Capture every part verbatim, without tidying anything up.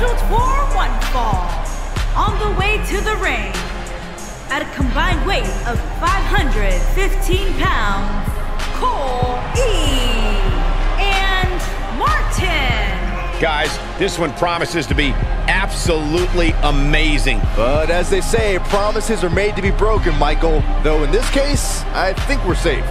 scheduled for one fall. On the way to the ring, at a combined weight of five hundred fifteen pounds, Cole E. and Martin. Guys, this one promises to be absolutely amazing. But as they say, promises are made to be broken, Michael. Though in this case, I think we're safe.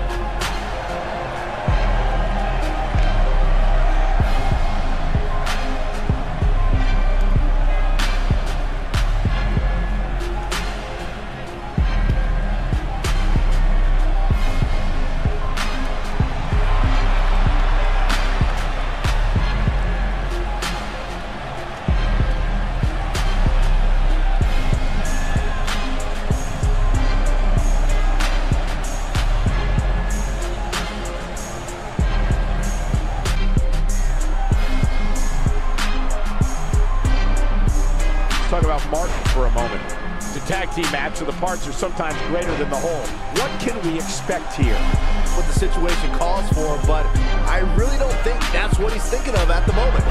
Talk about Martin for a moment. The tag team match, so the parts are sometimes greater than the whole. What can we expect here? What the situation calls for, but I really don't think that's what he's thinking of at the moment.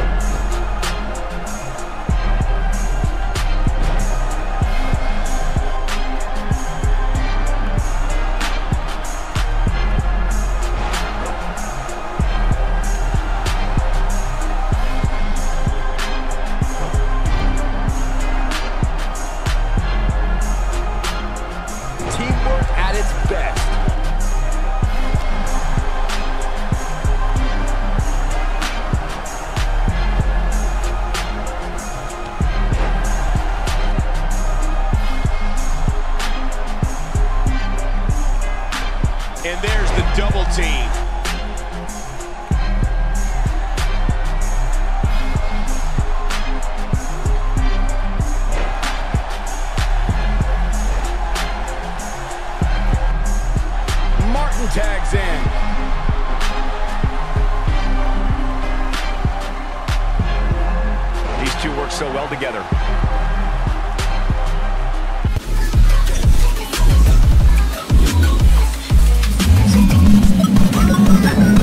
Teamwork at its best. And there's the double team. Martin tags in. These two work so well together. We'll be right back.